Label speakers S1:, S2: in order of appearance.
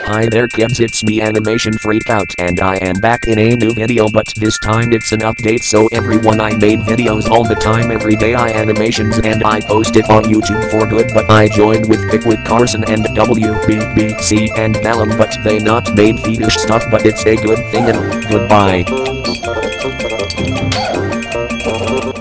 S1: Hi there kids, it's me Animation Freakout and I am back in a new video, but this time it's an update. So everyone, I made videos all the time, every day I animations, and I post it on YouTube for good, but I joined with Pickwick Carson and WBBC and Ballum, but they not made fiendish stuff, but it's a good thing and goodbye.